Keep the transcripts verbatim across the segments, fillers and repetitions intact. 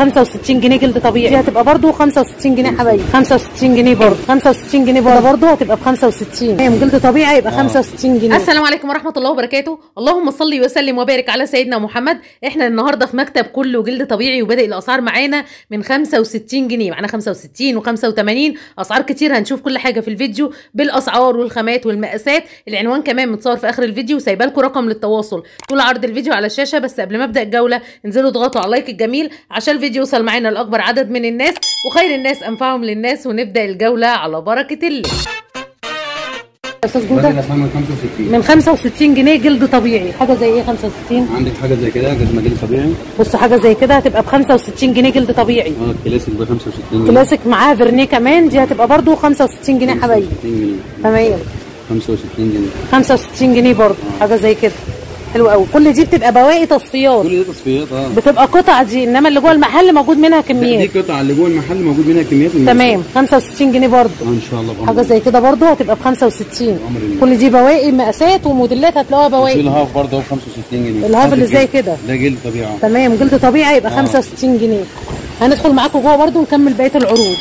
خمسة وستين جنيه جلد طبيعي. دي هتبقى برده خمسة وستين جنيه يا حبايبي، خمسة وستين جنيه برده، خمسة وستين جنيه برده هتبقى ب خمسة وستين. هي جلد طبيعي يبقى خمسة وستين جنيه. السلام عليكم ورحمه الله وبركاته. اللهم صل وسلم وبارك على سيدنا محمد. احنا النهارده في مكتب كله جلد طبيعي، وبادئ الاسعار معانا من خمسة وستين جنيه، معانا خمسة وستين وخمسة وتمانين، اسعار كتير. هنشوف كل حاجه في الفيديو بالاسعار والخامات والمقاسات. العنوان كمان متصور في اخر الفيديو، وسايبه لكم رقم للتواصل طول عرض الفيديو على الشاشه. بس قبل ما ابدا الجوله انزلوا اضغطوا على اللايك الجميل عشان الفيديو يوصل معانا لاكبر عدد من الناس، وخير الناس انفعهم للناس. ونبدا الجوله على بركه الله. استاذ جوده من خمسة وستين من خمسة وستين جنيه جلد طبيعي. حاجه زي ايه خمسة وستين؟ عندك حاجه زي كده جزمه جلد طبيعي. بصوا حاجه زي كده هتبقى ب خمسة وستين جنيه جلد طبيعي. اه كلاسيك ب خمسة وستين جنيه. كلاسيك معاها فيرنيه كمان. دي هتبقى برده خمسة وستين جنيه يا حبايبي. تمام خمسة وستين جنيه خمسة وستين جنيه برده. حاجه زي كده حلو قوي. كل دي بتبقى بواقي تصفيات، كل دي تصفيات اه بتبقى قطع دي، انما اللي جوه المحل موجود منها كميات. دي قطع اللي جوه المحل موجود منها كميات. تمام خمسة وستين جنيه برده اه ان شاء الله برضه. حاجه زي كده برده هتبقى ب خمسة وستين. كل دي بواقي مقاسات وموديلات هتلاقوها بواقي. الهاف برضه ب خمسة وستين جنيه. الهاف اللي زي كده ده جلد طبيعي. تمام جلد طبيعي يبقى آه. خمسة وستين جنيه. هندخل معاكم جوه برده ونكمل بقيه العروض.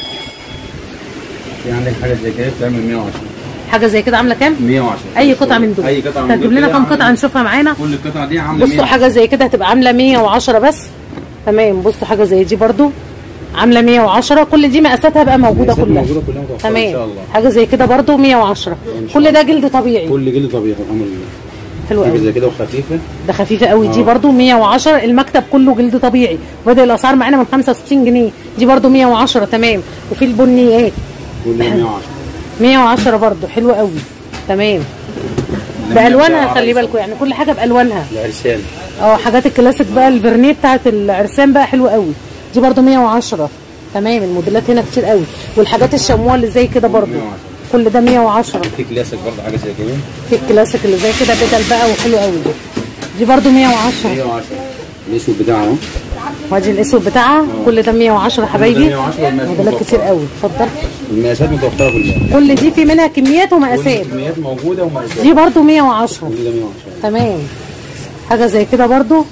في عندك حاجه زي كده بتعمل مية وعشرة. حاجه زي كده عامله كام؟ مية وعشرة. اي قطعه من دول؟ اي قطعه من دول. هتجيب لنا كام قطعه نشوفها معانا؟ كل القطع دي عامله بصوا حاجه زي كده هتبقى عامله مية وعشرة بس. تمام بصوا حاجه زي دي برده عامله مية وعشرة. كل دي مقاساتها بقى موجوده كلها. موجوده كلها متوفره تمام ان شاء الله. حاجه زي كده برده مية وعشرة. كل ده جلد طبيعي. كل جلد طبيعي الحمد لله. حلو قوي. حاجه زي كده وخفيفه. ده خفيفه قوي. آه. دي برده مية وعشرة. المكتب كله جلد طبيعي، وبدأ الاسعار معانا من خمسة وستين جنيه. دي برده مية وعشرة. تمام. وفي البنيات كل ده مية وعشرة. مية وعشرة برده حلو قوي. تمام بالوانها. خلي بالكم يعني كل حاجه بالوانها. العرسان اه حاجات الكلاسيك بقى. الفيرنيه بتاعت العرسان بقى حلوه قوي. دي برده مية وعشرة. تمام. الموديلات هنا كتير قوي. والحاجات الشموع اللي زي كده برده كل ده مية وعشرة. في كلاسيك برده حاجه زي كده. في الكلاسيك اللي زي كده بدل بقى وحلو قوي. دي دي برده مية وعشرة. مية وعشرة. الاسود بتاعها اهو. وادي الاسود بتاعها. كل ده مية وعشرة حبايبي. موديلات كتير قوي. اتفضل. المقاسات متوفره كلها. كل دي في منها كميات ومقاسات. كميات موجوده ومقاسات. دي برده مية وعشرة. كل ده مية وعشرة. تمام. حاجه زي كده برده.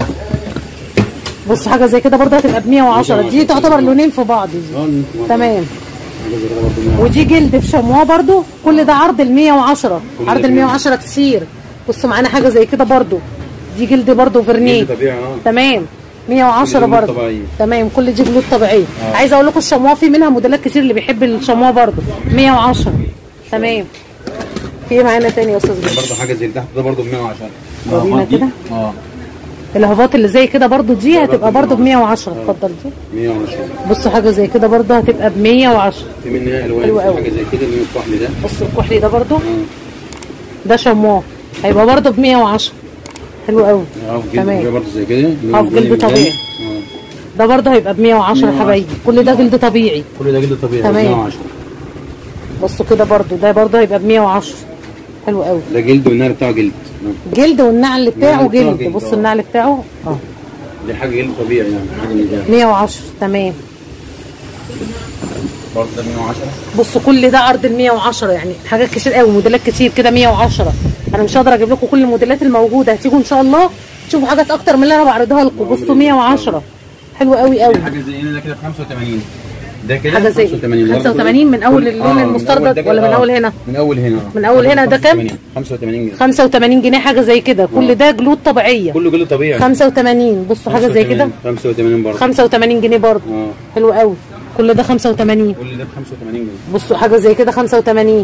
بص حاجه زي كده برده هتبقى ب مية وعشرة. دي تعتبر لونين في بعض دي. تمام. ودي جلد في شمواه برده. كل ده عرض ال مية وعشرة. عرض ال مية وعشرة كتير. بصوا معانا حاجه زي كده برده. دي جلد برده فيرنيه. تمام مية وعشرة برده. تمام. كل دي جلود طبيعيه. آه. عايزه اقول لكم الشمواه في منها موديلات كتير. اللي بيحب الشمواه برده مية وعشرة. تمام. في ايه معانا تاني يا استاذ؟ برده حاجه زي تحت ده برده ب مية وعشرة. ورينا كده. اه الهافات اللي زي كده برده دي هتبقى برده ب مية وعشرة. اتفضل. دي مية وعشرة. بصوا حاجه زي كده برده هتبقى ب مية وعشرة. في منها الوان. حاجه زي كده اللي الكحلي ده. بصوا الكحلي ده برده ده شمواه هيبقى برده ب مية وعشرة. حلو قوي. تمام. برده زي كده هاف جلد طبيعي. ده برده هيبقى ب مية وعشرة حبايبي. كل ده جلد طبيعي. كل ده جلد طبيعي. تمام. مية وعشرة. بصوا كده برده ده برده هيبقى ب مية وعشرة. حلو قوي. ده جلد والنعل بتاعه جلد. جلد والنعل بتاعه جلد. جلد. بصوا النعل بتاعه اه دي حاجه جلد طبيعي يعني حاجه من ده. مية وعشرة. تمام. برضه ده مية وعشرة. بصوا كل ده عرض ال مية وعشرة. يعني حاجات كتير قوي. موديلات كتير كده مية وعشرة. انا مش هقدر اجيب لكم كل الموديلات الموجوده. هتيجوا ان شاء الله تشوفوا حاجات اكتر من اللي انا بعرضها لكم. بصوا مية وعشرة. حلو قوي قوي. حاجه زي هنا ده كده ب خمسة وتمانين. ده كده حاجه زي خمسة وتمانين من اول اللون المستردد ولا من اول هنا؟ من اول هنا. من اول هنا ده كام؟ خمسة وتمانين جنيه. خمسة وتمانين جنيه حاجه زي كده. كل ده جلود طبيعيه. كله جلود طبيعي. خمسة وتمانين. بصوا حاجه زي كده خمسة وتمانين برضه. خمسة وتمانين جنيه برضه. اه حلو قوي. كل ده خمسة وتمانين. كل ده ب خمسة وتمانين جنيه. بصوا حاجه زي كده خمسة وتمانين.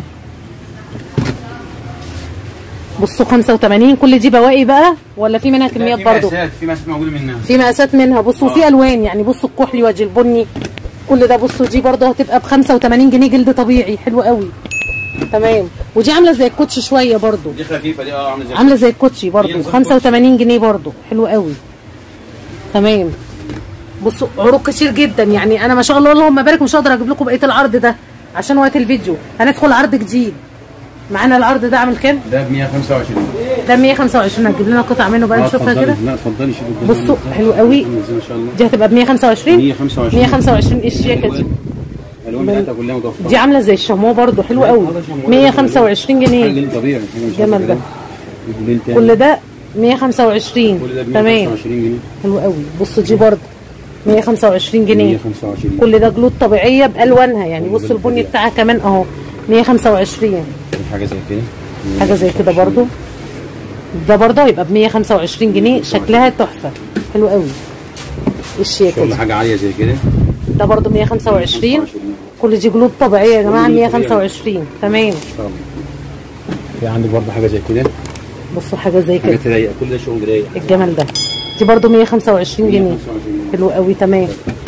بصوا خمسة وتمانين. كل دي بواقي بقى ولا في منها كميات برضه؟ في مقاسات. في مقاسات موجوده منها. في مقاسات منها. بصوا في الوان يعني. بصوا الكحلي وادي البني. كل ده بصوا دي برضه هتبقى ب خمسة وتمانين جنيه جلد طبيعي. حلو قوي. تمام. ودي عامله زي الكوتشي شويه برضه. دي خفيفه دي اه عامله زي عامله زي الكوتشي برضه خمسة وتمانين جنيه برضه. حلو قوي. تمام. بصوا عروض كتير جدا يعني. انا ما شاء الله اللهم بارك مش هقدر اجيب لكم بقيه العرض ده عشان وقت الفيديو. هندخل عرض جديد. معانا العرض ده عامل كام؟ ده ب مية وخمسة وعشرين. ده ب مية وخمسة وعشرين. هتجيب لنا قطع منه بقى نشوفها كده؟ لا اتفضلي شوفي. بصوا حلو قوي. ما شاء الله. دي هتبقى ب مية وخمسة وعشرين. مية وخمسة وعشرين. مية وخمسة وعشرين. ايه الشياكه دي؟ الالوان بتاعتها كلها متوفره. دي عامله زي الشموع برضو. حلو قوي. مية وخمسة وعشرين جنيه. جلد طبيعي. الجمل ده كل ده مية وخمسة وعشرين. كل ده ب تمام. مية وخمسة وعشرين جنيه. حلو قوي. بصوا دي برضو مية وخمسة وعشرين جنيه. مية وخمسة وعشرين. كل ده جلود طبيعيه بالوانها يعني. بص البني بتاعها كمان اهو مية وخمسة وعشرين. حاجه زي كده. حاجه زي كده برضو. ده برضو هيبقى ب مية وخمسة وعشرين جنيه. شكلها تحفه حلو قوي. الشياكه دي حاجه عاليه زي كده. ده برضو مية وخمسة وعشرين. كل دي جلود طبيعيه يا جماعه. مية وخمسة وعشرين. تمام. في عندك برضو حاجه زي كده. بصوا حاجه زي كده. حاجه رايقه. كل ده شغل رايق. الجمال ده. دي برضو مية وخمسة وعشرين جنيه. حلو قوي. تمام.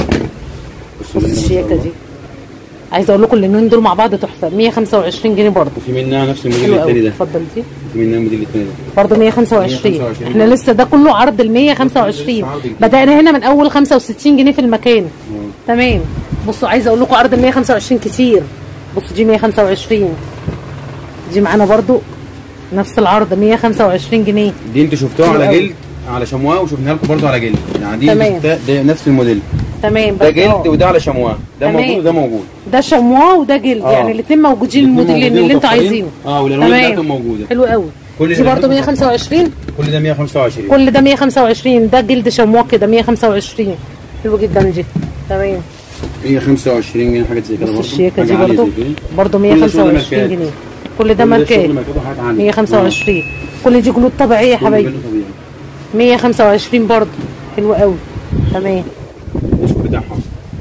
بص الشياكه دي. عايزه اقول لكم اللونين دول مع بعض تحفه. مية وخمسة وعشرين جنيه برضه. وفي منها نفس الموديل الثاني ده. اتفضل دي. في منها الموديل الثاني ده برضه مية وخمسة وعشرين. احنا لسه ده كله عرض ال مية وخمسة وعشرين. بدأنا هنا من اول خمسة وستين جنيه في المكان. مم. تمام. بصوا عايزه اقول لكم عرض ال مية وخمسة وعشرين كتير. بصوا دي مية وخمسة وعشرين. دي معانا برضه نفس العرض مية وخمسة وعشرين جنيه. دي انتوا شفتوها على جلد على شمواه وشفناها لكم برضه على جلد. يعني دي شفتها ده نفس الموديل. تمام. ده جلد وده على شمواه. ده موجود وده موجود. ده شمواه وده جلد. آه. يعني الاثنين موجودين الموديلين اللي انتوا عايزينه. اه والالوان بتاعتهم موجوده. حلو قوي. دي برضه مية وخمسة وعشرين. كل ده مية وخمسة وعشرين. كل ده مية وخمسة وعشرين. ده جلد شمواه كده مية وخمسة وعشرين. حلو جدا دي. تمام. مية وخمسة وعشرين جنيه حاجه زي كده برضه. الشياكه دي برضه برضه مية وخمسة وعشرين جنيه. كل ده ماركات. مية وخمسة وعشرين. كل دي جلود طبيعيه يا حبايبي. مية وخمسة وعشرين برضه. حلو قوي. تمام. الاسود بتاعهم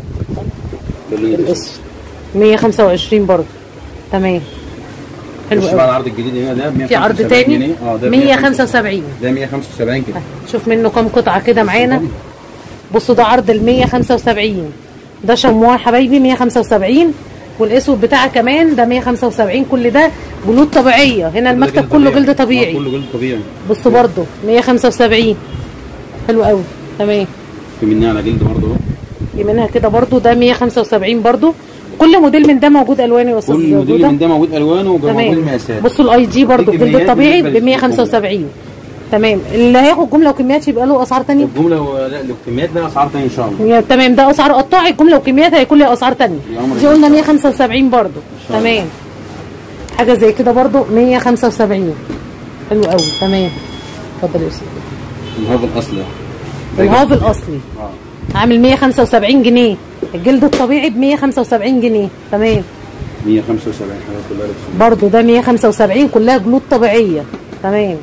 الاسود مية وخمسة وعشرين برضه. تمام. حلو قوي. بقى العرض الجديد هنا ده في عرض تاني مية وخمسة وسبعين. ده مية وخمسة وسبعين كده. شوف منه كام قطعه كده معانا. بصوا ده عرض ال مية وخمسة وسبعين. ده شمواه يا حبايبي مية وخمسة وسبعين. والاسود بتاعها كمان ده مية وخمسة وسبعين. كل ده جلود طبيعيه. هنا المكتب كله جلد طبيعي. كله جلد طبيعي. بصوا برضه مية وخمسة وسبعين. حلو قوي. تمام. في منها على جلد برضه اهو. في منها كده برضه. ده مية وخمسة وسبعين برضه. كل موديل من ده موجود الوانه يا استاذ. كل موديل من ده موجود الوانه وموجود مقاسات. بصوا الاي جي برضه جلد طبيعي ب مية وخمسة وسبعين. تمام. اللي هياخد جمله وكميات يبقى له اسعار ثانيه. الجمله و... لا الكميات لها اسعار ثانيه ان شاء الله. تمام. ده اسعار قطاعي. الجمله وكميات هيكون لها اسعار ثانيه. دي قلنا مية وخمسة وسبعين برضه. تمام. حاجه زي كده برضه مية وخمسة وسبعين. حلو قوي. تمام. اتفضل يا استاذ. الهاف الاصلي. الهاف الاصلي. اه. عامل مية وخمسة وسبعين جنيه. الجلد الطبيعي ب مية وخمسة وسبعين جنيه. تمام. مية وخمسة وسبعين حاجات كلها برضه. ده مية وخمسة وسبعين كلها جلود طبيعيه. تمام.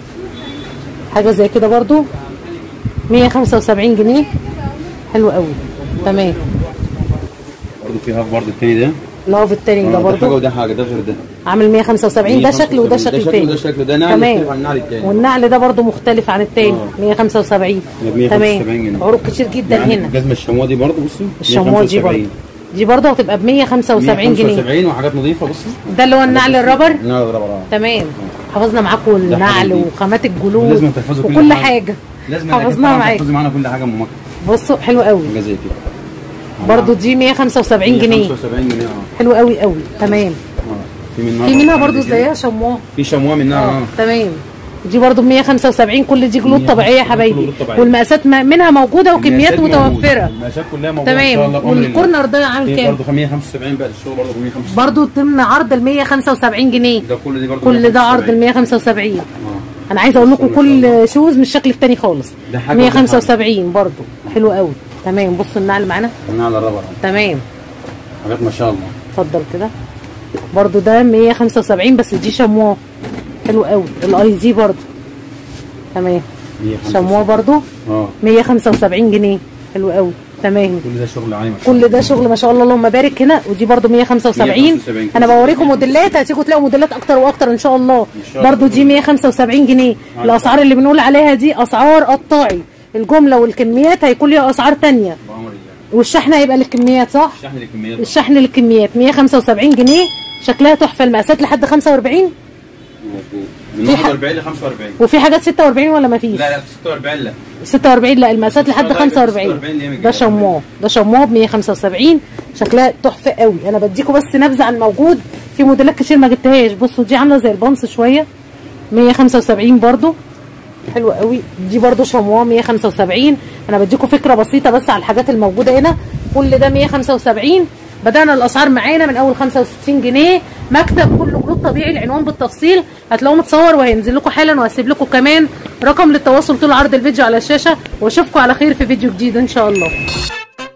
حاجه زي كده برضه مية وخمسة وسبعين جنيه. حلو قوي. تمام. برضه في هاف برضه التاني ده. الهاف التاني ده برضه. ده حاجه وده حاجه. ده غير ده. عامل مية وخمسة وسبعين. ده شكل وده شكل تاني. ده شكل ده نعل مختلف عن النعل التاني. والنعل ده برضه مختلف عن التاني. مية وخمسة وسبعين. تمام. عروض كتير جدا يعني هنا. الجزمه الشمواه دي برضه بصي. الشمواه دي برضه. دي برضه هتبقى ب مية وخمسة وسبعين جنيه. مية وخمسة وسبعين وحاجات نظيفه بصي. ده اللي هو النعل الرابر. النعل الرابر اه. تمام. حفظنا معاكم النعل وخامات الجلود لازم تحفظوا كل وكل حاجه. حاجه. لازم حفظناها معاكم. تحفظي معانا كل حاجه ام مكه. بصوا حلو قوي. حاجه زي كده. برضه دي مية وخمسة وسبعين جنيه. مية وخمسة وسبعين جنيه اه. حلو قوي قوي. تمام. اه. في منها في منها برضه زيها شمواه. في شمواه منها اه. تمام. دي برضه ب مية وخمسة وسبعين. كل دي جلود طبيعيه يا حبايبي. والمقاسات منها موجوده وكميات متوفره. المقاسات كلها موجوده تمام. ان شاء الله. والكورنر ده عامل كام؟ برضه مية وخمسة وسبعين بقى الشغل برضه مية وخمسة وسبعين. برضه ضمن عرض ال مية وخمسة وسبعين جنيه. ده كل دي برضه كل ده عرض ال مية وخمسة وسبعين. اه. انا عايزه اقول لكم كل شوز مش الشكل الثاني خالص. مية وخمسة وسبعين برضه. حلو قوي. تمام. بصوا النعل معانا. النعل الرابر. تمام. حاجات ما شاء الله. اتفضل كده. برضه ده مية وخمسة وسبعين بس دي شمواه. حلو قوي. الاي جي برضه. تمام. شمواه برضه اه مية وخمسة وسبعين جنيه. حلو قوي. تمام. كل ده شغل عالي ما شاء الله. كل ده شغل ما شاء الله. اللهم بارك. هنا ودي برضه مية وخمسة وسبعين. انا بوريكم موديلات هتيجوا تلاقوا موديلات اكتر واكتر ان شاء الله. برضه دي مية وخمسة وسبعين جنيه. الاسعار اللي بنقول عليها دي اسعار قطاعي. الجمله والكميات هيكون ليها اسعار ثانيه. والشحن هيبقى للكميات صح؟ الشحن للكميات. الشحن للكميات مية وخمسة وسبعين جنيه. شكلها تحفه. المقاسات لحد خمسة وأربعين. مظبوط. من واحد وأربعين ل خمسة وأربعين. وفي حاجات ستة وأربعين ولا ما فيش؟ لا لا ستة وأربعين لا. ستة وأربعين لا. المقاسات لحد خمسة وأربعين. ده شمواه. ده شمواه ب مية وخمسة وسبعين. شكلها تحفه قوي. انا بديكم بس نبذه عن موجود. في موديلات كتير ما جبتهاش. بصوا دي عامله زي البامس شويه. مية وخمسة وسبعين برضو. حلوه قوي. دي برضو شمواه مية وخمسة وسبعين. انا بديكم فكره بسيطه بس على الحاجات الموجوده هنا. كل ده مية وخمسة وسبعين. بدأنا الأسعار معانا من أول خمسة وستين جنيه. مكتب كله جلود طبيعي. العنوان بالتفصيل هتلاقوه متصور وهينزل لكم حالا. وهسيب لكم كمان رقم للتواصل طول عرض الفيديو على الشاشة. واشوفكم على خير في فيديو جديد إن شاء الله.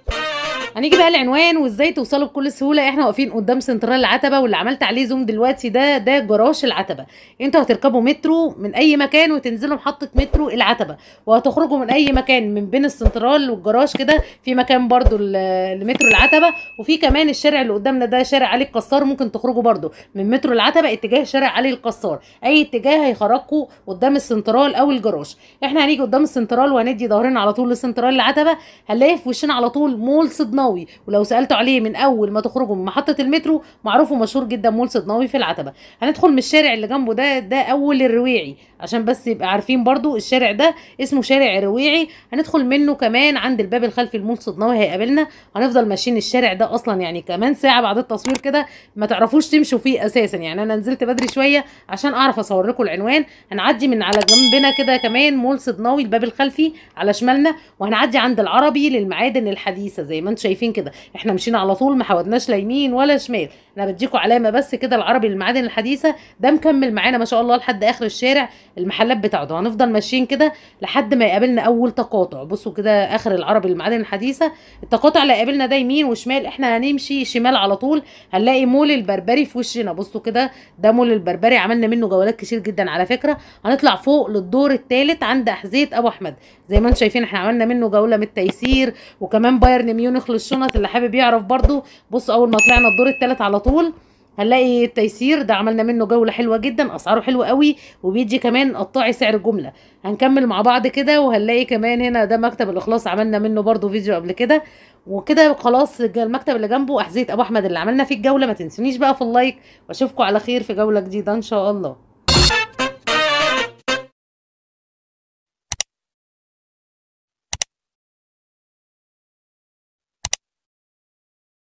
هنيجي بقى العنوان وازاي توصلوا بكل سهوله. احنا واقفين قدام سنترال العتبه، واللي عملت عليه زوم دلوقتي ده ده جراج العتبه. انتوا هتركبوا مترو من اي مكان وتنزلوا محطه مترو العتبه، وهتخرجوا من اي مكان من بين السنترال والجراج كده في مكان برضو لمترو العتبه. وفي كمان الشارع اللي قدامنا ده شارع علي القصار، ممكن تخرجوا برضو من مترو العتبه اتجاه شارع علي القصار. اي اتجاه هيخرجكم قدام السنترال او الجراج. احنا هنيجي قدام السنترال وهندي ظهرنا على طول لسنترال العتبه، هنلاقي في وشنا على طول مول صدناوي. ولو سالتوا عليه من اول ما تخرجوا من محطه المترو معروف ومشهور جدا مول صدناوي في العتبه. هندخل من الشارع اللي جنبه ده ده اول الرويعي، عشان بس يبقى عارفين برضو الشارع ده اسمه شارع الرويعي. هندخل منه كمان عند الباب الخلفي المول صدناوي هيقابلنا. هنفضل ماشيين الشارع ده اصلا يعني كمان ساعه بعد التصوير كده ما تعرفوش تمشوا فيه اساسا. يعني انا نزلت بدري شويه عشان اعرف اصور لكم العنوان. هنعدي من على جنبنا كده كمان مول صدناوي الباب الخلفي على شمالنا، وهنعدي عند العربي للمعادن الحديثه زي ما انتم شايفين كده. احنا مشينا على طول ما حودناش لا يمين ولا شمال. انا بديكم علامه بس كده العربي للمعادن الحديثه ده مكمل معانا ما شاء الله لحد اخر الشارع المحلات بتاعته. هنفضل ماشيين كده لحد ما يقابلنا اول تقاطع. بصوا كده اخر العربي للمعادن الحديثه. التقاطع اللي هيقابلنا ده يمين وشمال، احنا هنمشي شمال على طول هنلاقي مول البربري في وشنا. بصوا كده ده مول البربري، عملنا منه جولات كتير جدا على فكره. هنطلع فوق للدور الثالث عند احذيه ابو احمد زي ما انتم شايفين. احنا عملنا منه جوله من التيسير وكمان بايرن ميونخ للشنط اللي حابب يعرف برضو. بصوا اول ما طلعنا الدور الثالث على طول هنلاقي التيسير ده عملنا منه جوله حلوه جدا، اسعاره حلوه قوي وبيدي كمان قطاعي سعر الجمله. هنكمل مع بعض كده وهنلاقي كمان هنا ده مكتب الاخلاص عملنا منه برضو فيديو قبل كده. وكده خلاص المكتب اللي جنبه احذيه ابو احمد اللي عملنا فيه الجوله. ما تنسونيش بقى في اللايك، واشوفكم على خير في جوله جديده ان شاء الله.